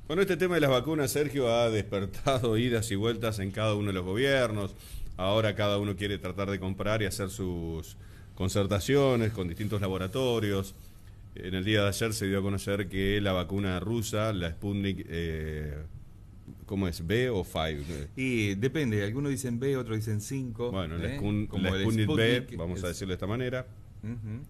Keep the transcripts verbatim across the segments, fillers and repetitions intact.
Bueno, este tema de las vacunas, Sergio, ha despertado idas y vueltas en cada uno de los gobiernos. Ahora cada uno quiere tratar de comprar y hacer sus concertaciones con distintos laboratorios. En el día de ayer se dio a conocer que la vacuna rusa, la Sputnik, eh, ¿cómo es? ¿B o cinco? Y depende, algunos dicen B, otros dicen cinco. Bueno, la, ¿eh? Spun, Como la el Sputnik B, Sputnik, vamos es... a decirlo de esta manera, uh-huh.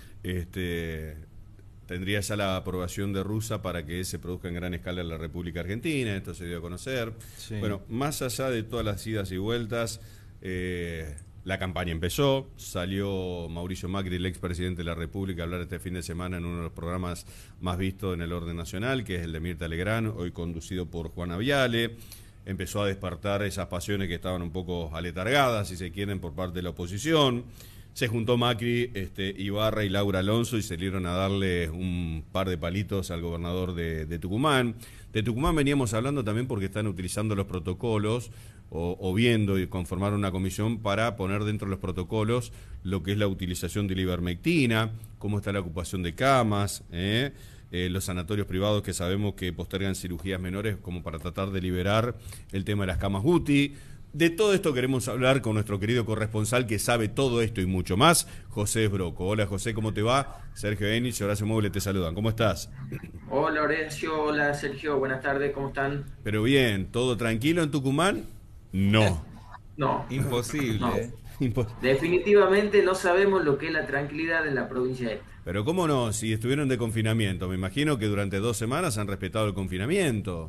este, tendría ya la aprobación de Rusia para que se produzca en gran escala en la República Argentina. Esto se dio a conocer. Sí. Bueno, más allá de todas las idas y vueltas, eh, la campaña empezó, salió Mauricio Macri, el expresidente de la República, a hablar este fin de semana en uno de los programas más vistos en el orden nacional, que es el de Mirta Legrand, hoy conducido por Juana Viale. Empezó a despertar esas pasiones que estaban un poco aletargadas, si se quieren, por parte de la oposición. Se juntó Macri, este, Ibarra y Laura Alonso y salieron a darle un par de palitos al gobernador de, de Tucumán. De Tucumán veníamos hablando también porque están utilizando los protocolos o, o viendo y conformar una comisión para poner dentro de los protocolos lo que es la utilización de la ivermectina, cómo está la ocupación de camas, ¿eh? Eh, los sanatorios privados que sabemos que postergan cirugías menores como para tratar de liberar el tema de las camas U T I. De todo esto queremos hablar con nuestro querido corresponsal que sabe todo esto y mucho más, José Broco. Hola José, ¿cómo te va? Sergio Enich y Horacio Moble te saludan. ¿Cómo estás? Hola Horacio, hola Sergio, buenas tardes, ¿cómo están? Pero bien, ¿todo tranquilo en Tucumán? No. No, Imposible. no. ¿eh? Impos- Definitivamente no sabemos lo que es la tranquilidad en la provincia esta. Pero ¿cómo no? Si estuvieron de confinamiento, me imagino que durante dos semanas han respetado el confinamiento.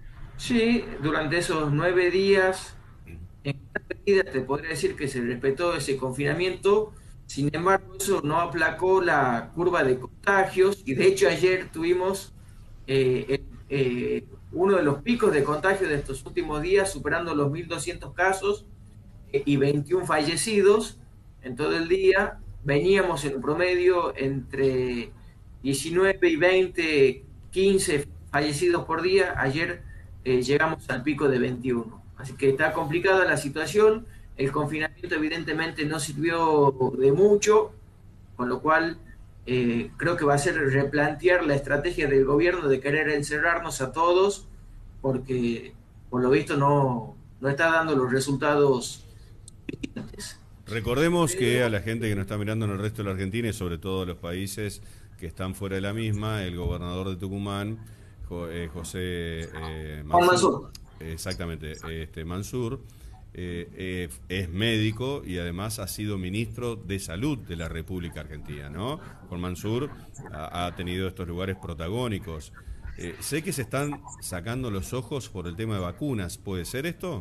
Sí, durante esos nueve días, en gran medida te podría decir que se respetó ese confinamiento. Sin embargo, eso no aplacó la curva de contagios y de hecho ayer tuvimos eh, eh, eh, uno de los picos de contagio de estos últimos días, superando los mil doscientos casos eh, y veintiún fallecidos en todo el día. Veníamos en promedio entre diecinueve y veinte, quince fallecidos por día. Ayer eh, llegamos al pico de veintiuno. Así que está complicada la situación. El confinamiento evidentemente no sirvió de mucho, con lo cual eh, creo que va a ser replantear la estrategia del gobierno de querer encerrarnos a todos, porque por lo visto no, no está dando los resultados suficientes. Recordemos que Pero, a la gente que nos está mirando en el resto de la Argentina y sobre todo los países que están fuera de la misma, el gobernador de Tucumán, Jo- eh, José eh, Juan Mansur, Mansur. exactamente, este Mansur, eh, eh, es médico y además ha sido ministro de Salud de la República Argentina, ¿no? Juan Mansur ha, ha tenido estos lugares protagónicos. Eh, sé que se están sacando los ojos por el tema de vacunas, ¿puede ser esto?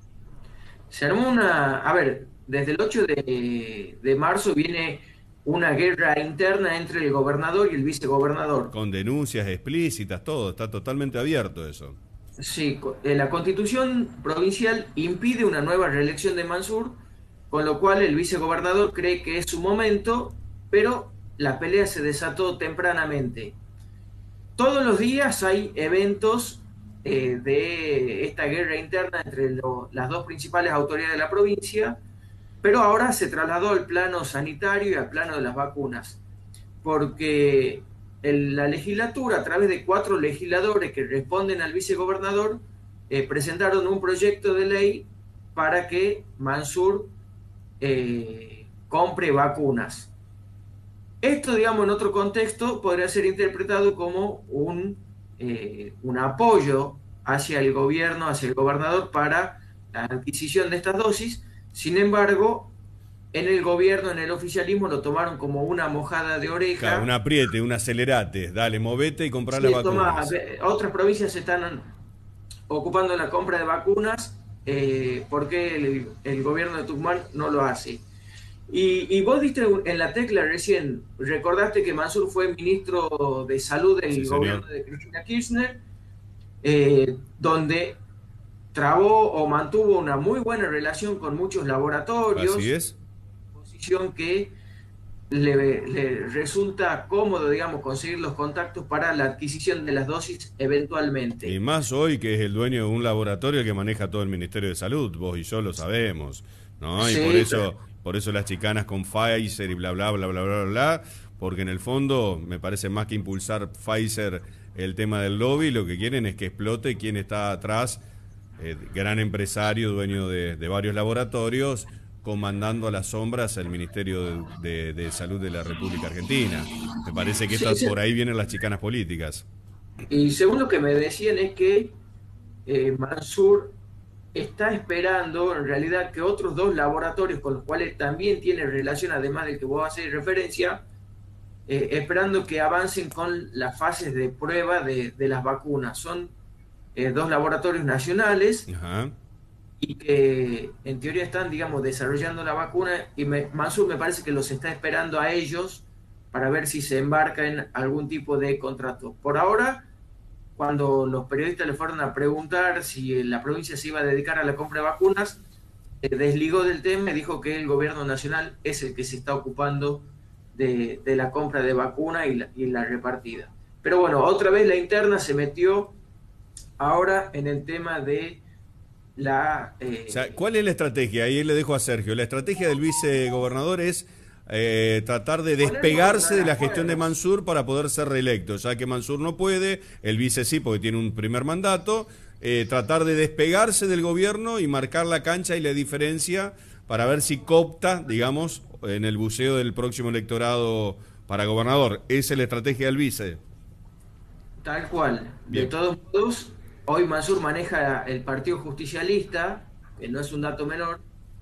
Se armó una, a ver, desde el ocho de, de marzo viene una guerra interna entre el gobernador y el vicegobernador. Con denuncias explícitas, todo, está totalmente abierto eso. Sí, co- eh, la constitución provincial impide una nueva reelección de Mansur, con lo cual el vicegobernador cree que es su momento, pero la pelea se desató tempranamente. Todos los días hay eventos eh, de esta guerra interna entre lo- las dos principales autoridades de la provincia, pero ahora se trasladó al plano sanitario y al plano de las vacunas, porque el- la legislatura, a través de cuatro legisladores que responden al vicegobernador, eh, presentaron un proyecto de ley para que Mansur eh, compre vacunas. Esto, digamos, en otro contexto, podría ser interpretado como un, eh, un apoyo hacia el gobierno, hacia el gobernador para la adquisición de estas dosis. Sin embargo, en el gobierno, en el oficialismo, lo tomaron como una mojada de Claro, un oreja. apriete, un acelerate, dale, movete y comprá las Sí, toma, vacunas. otras provincias están ocupando la compra de vacunas, eh, porque el, el gobierno de Tucumán no lo hace. Y, y vos diste en la tecla recién, recordaste que Mansur fue ministro de Salud Sí, del señor. gobierno de Cristina Kirchner, eh, donde trabó o mantuvo una muy buena relación con muchos Así laboratorios, es. posición que le, le resulta cómodo, digamos, conseguir los contactos para la adquisición de las dosis Y eventualmente. más hoy que es el dueño de un laboratorio que maneja todo el Ministerio de Salud, vos y yo lo sabemos, ¿no? Y por Sí, eso, por eso las chicanas con Pfizer y bla, bla, bla, bla, bla, bla, porque en el fondo me parece más que impulsar Pfizer el tema del lobby, lo que quieren es que explote quien está atrás, eh, gran empresario, dueño de, de varios laboratorios, comandando a las sombras el Ministerio de, de, de Salud de la República Argentina. Me parece que Sí, estas, sí. por ahí vienen las chicanas políticas. Y según lo que me decían es que eh, Mansur está esperando en realidad que otros dos laboratorios con los cuales también tiene relación, además del que vos haces referencia, eh, esperando que avancen con las fases de prueba de, de las vacunas. Son eh, dos laboratorios nacionales Ajá. y que en teoría están, digamos, desarrollando la vacuna, y me, Mansur me parece que los está esperando a ellos para ver si se embarca en algún tipo de contrato. Por ahora, cuando los periodistas le fueron a preguntar si la provincia se iba a dedicar a la compra de vacunas, eh, desligó del tema y dijo que el gobierno nacional es el que se está ocupando de, de la compra de vacuna y la, y la repartida. Pero bueno, otra vez la interna se metió ahora en el tema de la... Eh, O sea, ¿cuál es la estrategia? Ahí le dejo a Sergio. La estrategia del vicegobernador es eh, tratar de despegarse de la gestión de Mansur para poder ser reelecto. Ya que Mansur no puede, el vice sí, porque tiene un primer mandato, eh, tratar de despegarse del gobierno y marcar la cancha y la diferencia para ver si coopta, digamos, en el buceo del próximo electorado para gobernador. Esa es la estrategia del vice. Tal cual. Bien. De todos modos, hoy Mansur maneja el Partido Justicialista, que no es un dato menor,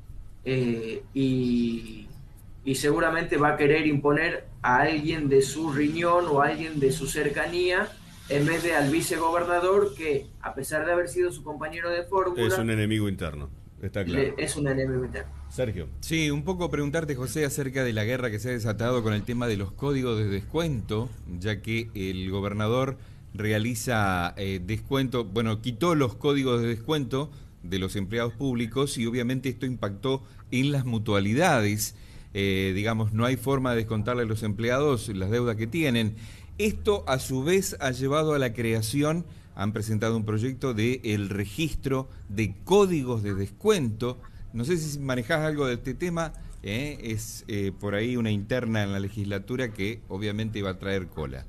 eh, y, y seguramente va a querer imponer a alguien de su riñón o a alguien de su cercanía, en vez de al vicegobernador, que a pesar de haber sido su compañero de fórmula, Es un enemigo interno, está claro. le- es un enemigo interno. Sergio. Sí, un poco preguntarte, José, acerca de la guerra que se ha desatado con el tema de los códigos de descuento, ya que el gobernador realiza eh, descuento, bueno, quitó los códigos de descuento de los empleados públicos y obviamente esto impactó en las mutualidades. Eh, digamos, no hay forma de descontarle a los empleados las deudas que tienen. Esto, a su vez, ha llevado a la creación, han presentado un proyecto de el registro de códigos de descuento. No sé si manejás algo de este tema, ¿eh? es eh, por ahí una interna en la legislatura que obviamente va a traer cola.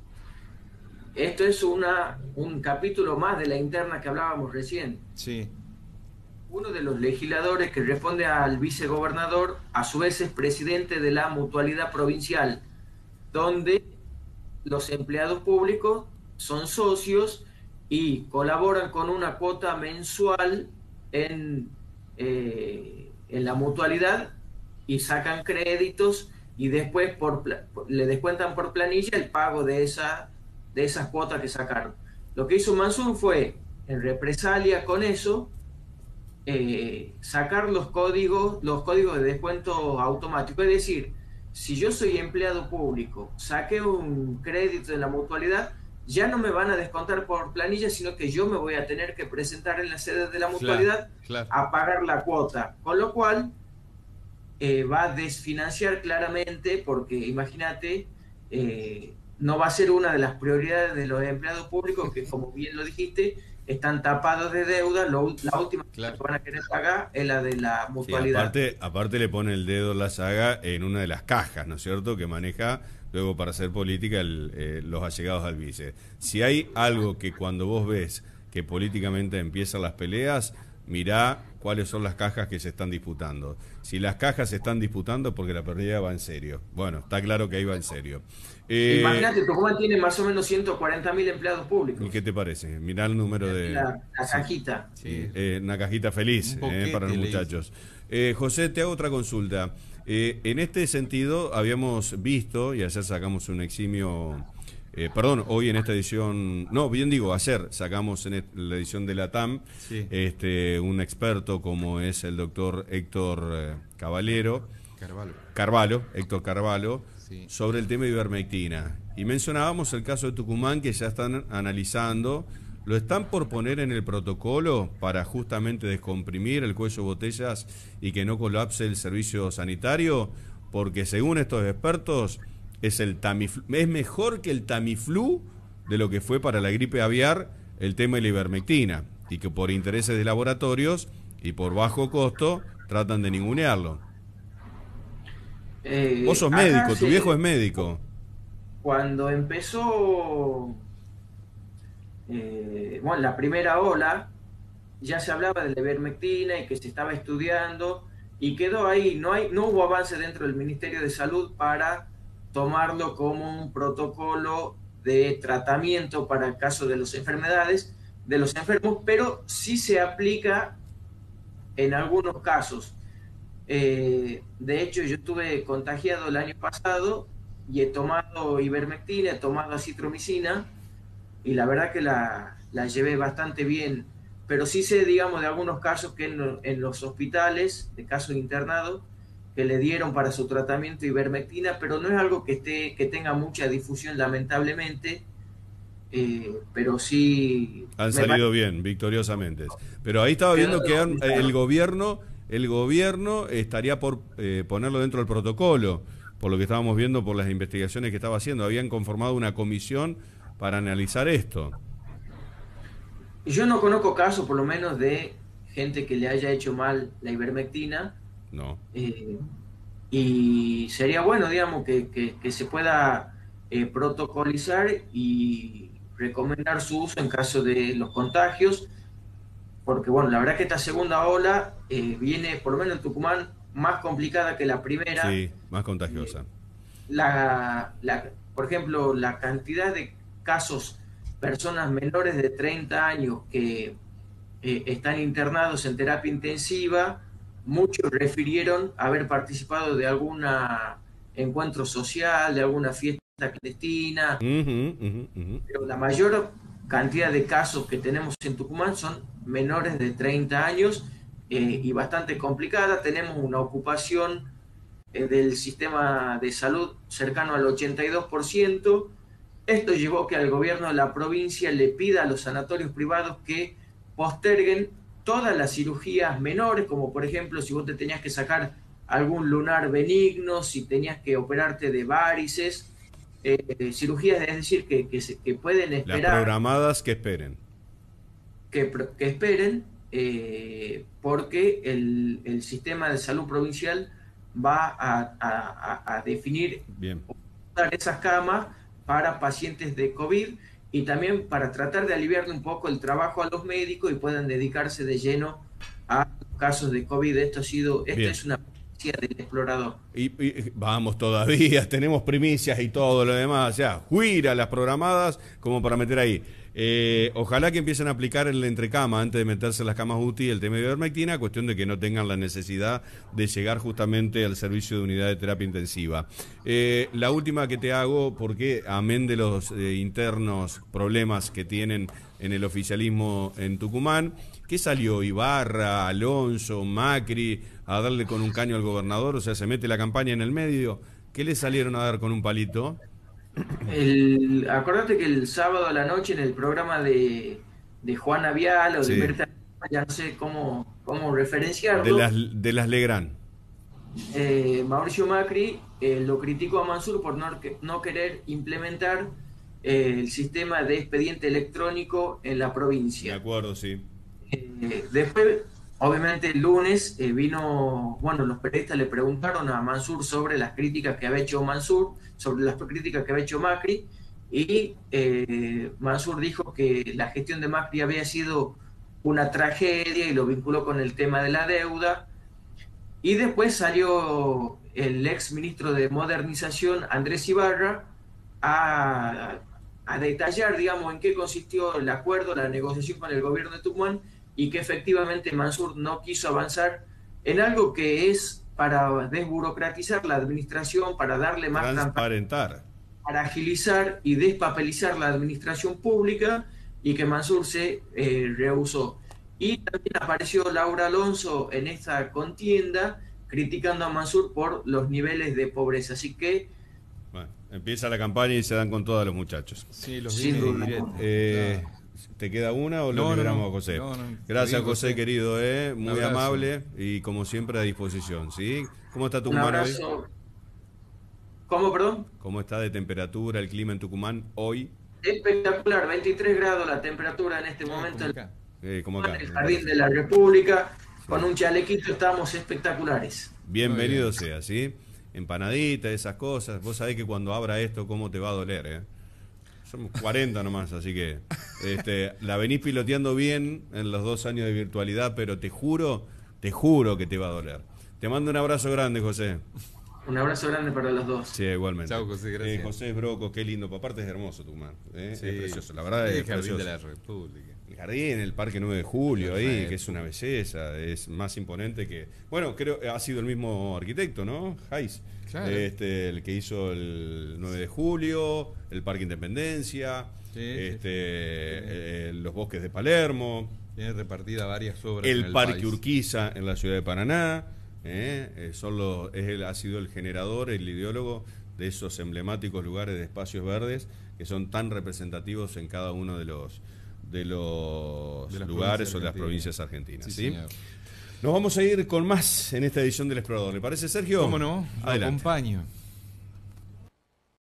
Esto es una, un capítulo más de la interna que hablábamos recién. Sí. Uno de los legisladores que responde al vicegobernador, a su vez es presidente de la mutualidad provincial, donde los empleados públicos son socios y colaboran con una cuota mensual en, eh, en la mutualidad y sacan créditos y después por, le descuentan por planilla el pago de, esa, de esas cuotas que sacaron. Lo que hizo Mansur fue, en represalia con eso, eh, sacar los códigos, los códigos de descuento automático. Es decir, si yo soy empleado público, saqué un crédito en la mutualidad, ya no me van a descontar por planilla, sino que yo me voy a tener que presentar en la sede de la mutualidad Claro, claro. a pagar la cuota. Con lo cual, eh, va a desfinanciar claramente, porque imagínate, eh, no va a ser una de las prioridades de los empleados públicos que, como bien lo dijiste, están tapados de deuda. Lo, la última Claro. que van a querer pagar es la de la Sí, mutualidad. aparte, aparte le pone el dedo en la saga en una de las cajas, ¿no es cierto?, que maneja luego para hacer política el, eh, los allegados al vice. Si hay algo que cuando vos ves que políticamente empiezan las peleas, mirá cuáles son las cajas que se están disputando. Si las cajas se están disputando, porque la pelea va en serio. Bueno, está claro que ahí va en serio. Eh, Imagínate, Tucumán tiene más o menos ciento cuarenta mil empleados públicos. ¿Y qué te parece? Mirá el número de... La, la Sí. cajita. Sí. Eh, una cajita feliz Un eh, para los boquete, le muchachos. Eh, José, te hago otra consulta. Eh, en este sentido, habíamos visto, y ayer sacamos un eximio, eh, perdón, hoy en esta edición, no, bien digo, ayer sacamos en la edición de la T A M, Sí. este, un experto como es el doctor Héctor eh, Caballero, Carvalho. Carvalho, Héctor Carvalho, Sí. sobre el tema de ivermectina. Y mencionábamos el caso de Tucumán, que ya están analizando, lo están por poner en el protocolo para justamente descomprimir el cuello de botellas y que no colapse el servicio sanitario, porque según estos expertos es el Tamiflu, es mejor que el Tamiflu de lo que fue para la gripe aviar el tema de la ivermectina, y que por intereses de laboratorios y por bajo costo tratan de ningunearlo. Eh, Vos sos acá médico, tu se- viejo es médico. Cuando empezó eh, bueno, la primera ola, ya se hablaba de la ivermectina y que se estaba estudiando y quedó ahí. No hay, no hubo avance dentro del Ministerio de Salud para tomarlo como un protocolo de tratamiento para el caso de las enfermedades de los enfermos, pero sí se aplica en algunos casos. Eh, de hecho, yo estuve contagiado el año pasado y he tomado ivermectina, he tomado acitromicina y la verdad que la, la llevé bastante bien. Pero sí sé, digamos, de algunos casos que en, en los hospitales, de casos internados, que le dieron para su tratamiento ivermectina, pero no es algo que, esté, que tenga mucha difusión, lamentablemente, eh, pero sí Han me salido parece bien, victoriosamente. Pero ahí estaba que viendo que han- quedó. el gobierno, el gobierno estaría por eh, ponerlo dentro del protocolo, por lo que estábamos viendo por las investigaciones que estaba haciendo. Habían conformado una comisión para analizar esto. Yo no conozco casos, por lo menos, de gente que le haya hecho mal la ivermectina. No. eh, y sería bueno, digamos, que, que, que se pueda eh, protocolizar y recomendar su uso en caso de los contagios, porque, bueno, la verdad que esta segunda ola eh, viene, por lo menos en Tucumán, más complicada que la primera. Sí, más Eh, contagiosa. la, la, por ejemplo, la cantidad de casos, personas menores de treinta años que eh, están internados en terapia intensiva, muchos refirieron haber participado de algún encuentro social, de alguna fiesta clandestina, Ujú, ujú, ujú. pero la mayor cantidad de casos que tenemos en Tucumán son menores de treinta años eh, y bastante complicada. Tenemos una ocupación eh, del sistema de salud cercano al ochenta y dos por ciento. Esto llevó que al gobierno de la provincia le pida a los sanatorios privados que posterguen todas las cirugías menores, como por ejemplo si vos te tenías que sacar algún lunar benigno, si tenías que operarte de varices, eh, cirugías, es decir, que, que, se, que pueden Las esperar, programadas que esperen. que, que esperen, eh, porque el, el sistema de salud provincial va a, a, a definir Bien. esas camas para pacientes de COVID y también para tratar de aliviarle un poco el trabajo a los médicos y puedan dedicarse de lleno a casos de COVID. Esto ha sido, esto Bien. es una primicia del explorador. Y, y vamos todavía, tenemos primicias y todo lo demás, o sea, juira las programadas como para meter ahí. Eh, ojalá que empiecen a aplicar en la entrecama antes de meterse en las camas U T I el tema de ivermectina, cuestión de que no tengan la necesidad de llegar justamente al servicio de unidad de terapia intensiva. Eh, la última que te hago, porque amén de los eh, internos problemas que tienen en el oficialismo en Tucumán, ¿qué salió? Ibarra, Alonso, Macri, a darle con un caño al gobernador, o sea, se mete la campaña en el medio. ¿Qué le salieron a dar con un palito? El, acordate que el sábado a la noche en el programa de, de Juana Vial o de Sí, Berta, ya no sé cómo, cómo de las, referenciarlo, de las Legrand. eh, Mauricio Macri eh, lo criticó a Mansur por no, no querer implementar eh, el sistema de expediente electrónico en la Me provincia. acuerdo, sí. Eh, después, obviamente, el lunes eh, vino, bueno, los periodistas le preguntaron a Mansur sobre las críticas que había hecho Mansur, sobre las críticas que había hecho Macri, y eh, Mansur dijo que la gestión de Macri había sido una tragedia y lo vinculó con el tema de la deuda. Y después salió el ex ministro de Modernización, Andrés Ibarra, a, a detallar, digamos, en qué consistió el acuerdo, la negociación con el gobierno de Tucumán y que efectivamente Mansur no quiso avanzar en algo que es para desburocratizar la administración, para darle más transparencia, Transparentar. para agilizar y despapelizar la administración pública y que Mansur se eh, rehusó. Y también apareció Laura Alonso en esta contienda criticando a Mansur por los niveles de pobreza. Así que... Bueno, empieza la campaña y se dan con todos los muchachos. Sí, los Sin vine duda. directo. Eh, ¿Te queda una o lo No, no, liberamos no. a José? No, no. Gracias, Bien, José, José. querido, eh, Un muy abrazo. amable y como siempre a disposición, ¿sí? ¿Cómo está Un Tucumán hoy? abrazo. ¿Cómo, perdón? ¿Cómo está de temperatura el clima en Tucumán hoy? Espectacular, veintitrés grados la temperatura en este Ah, momento como en acá. Eh, como acá. el Jardín de la República. Sí. Con un chalequito estamos espectaculares. Bienvenido Muy bien. sea, ¿sí? empanaditas, esas cosas. Vos sabés que cuando abra esto, cómo te va a doler, ¿eh? Somos cuarenta nomás, así que este, la venís piloteando bien en los dos años de virtualidad, pero te juro, te juro que te va a doler. Te mando un abrazo grande, José. Un abrazo grande para los dos. Sí, igualmente. Chau, José, gracias. Eh, José Broco, qué lindo. Aparte es hermoso Tucumán. ¿eh? Sí. Es precioso, la verdad es, el jardín precioso. de la República. El jardín, el Parque nueve de Julio, ahí, Perfecto. que es una belleza, es más imponente que... Bueno, creo ha sido el mismo arquitecto, ¿no? Hayes. Claro. Este, el que hizo el nueve de Julio, el Parque Independencia, Sí, este, sí, sí. eh, los bosques de Palermo, Tiene repartida varias obras en el el Parque país. Urquiza en la ciudad de Paraná. ¿eh? Eh, son los, es el, ha sido el generador, el ideólogo de esos emblemáticos lugares de espacios verdes que son tan representativos en cada uno de los de los De las lugares provincias o de las argentinas. provincias argentinas. Sí, ¿sí? señor. Nos vamos a ir con más en esta edición del Explorador. ¿Le parece, Sergio? ¿Cómo no? Lo Adelante. acompaño.